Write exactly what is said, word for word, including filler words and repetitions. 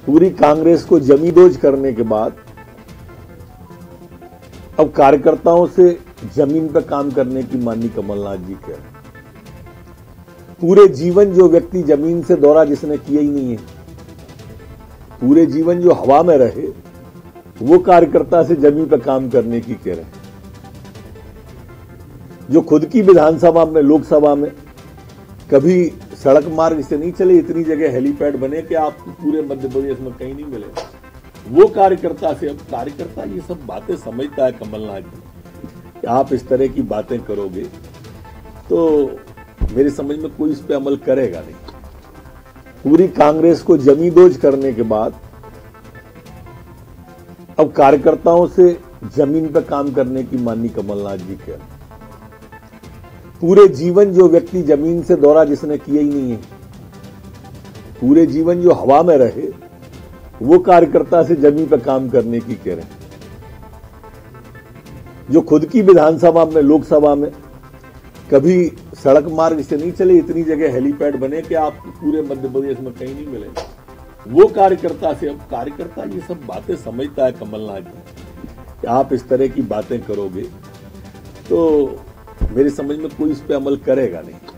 पूरी कांग्रेस को जमींदोज करने के बाद अब कार्यकर्ताओं से जमीन पर काम करने की माननीय कमलनाथ जी कह रहे हैं। पूरे जीवन जो व्यक्ति जमीन से दौरा जिसने किया ही नहीं है, पूरे जीवन जो हवा में रहे, वो कार्यकर्ता से जमीन पर काम करने की कह रहे हैं। जो खुद की विधानसभा में, लोकसभा में कभी सड़क मार्ग से नहीं चले, इतनी जगह हेलीपैड बने कि आपको पूरे मध्य प्रदेश में कहीं नहीं मिले, वो कार्यकर्ता से अब कार्यकर्ता ये सब बातें समझता है कमलनाथ जी कि आप इस तरह की बातें करोगे तो मेरी समझ में कोई इस पे अमल करेगा नहीं। पूरी कांग्रेस को जमींदोज करने के बाद अब कार्यकर्ताओं से जमीन पर काम करने की माननीय कमलनाथ जी कह रहे हैं। पूरे जीवन जो व्यक्ति जमीन से दौरा जिसने किया ही नहीं है, पूरे जीवन जो हवा में रहे, वो कार्यकर्ता से जमीन पर काम करने की कह रहे हैं। जो खुद की विधानसभा में, लोकसभा में कभी सड़क मार्ग से नहीं चले, इतनी जगह हेलीपैड बने कि आपको पूरे मध्य प्रदेश में कहीं नहीं मिले, वो कार्यकर्ता से अब कार्यकर्ता ये सब बातें समझता है कमलनाथ जी कि आप इस तरह की बातें करोगे तो मेरी समझ में कोई इस पे अमल करेगा नहीं।